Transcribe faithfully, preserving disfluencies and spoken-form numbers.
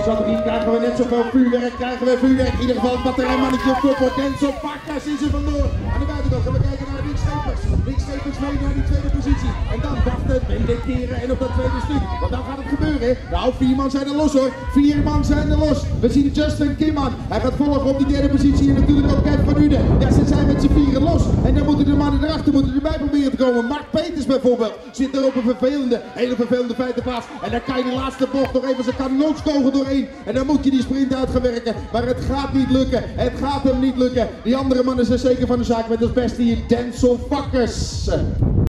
zat erin, krijgen we net zoveel vuurwerk, krijgen we vuurwerk. In ieder geval het batterijmannetje op kop wordt Denzel Pakkers is er vandoor. Aan de buitenkant gaan we kijken naar Rick Schepers. Rick Schepers mee naar die tweede positie. En dan wachten, pendekeren en op dat tweede stuk. Want dan gaat het gebeuren. Nou, vier man zijn er los hoor. Vier man zijn er los. We zien Justin Kimman. Hij gaat volgen op die derde positie en natuurlijk ook Kev van Uden. Ja, ze zijn met z'n vieren los. En dan moeten de mannen erachter moeten erbij proberen te komen. Mark Peters bijvoorbeeld zit er op een vervelende, hele vervelende feitenplaats. En dan kan je die laatste bocht nog even zijn kanonskogel doorheen. En dan moet je die sprint uit gaan werken. Maar het gaat niet lukken. Het gaat hem niet lukken. Die andere mannen zijn zeker van de zaak met als beste hier Denzel Pakkers.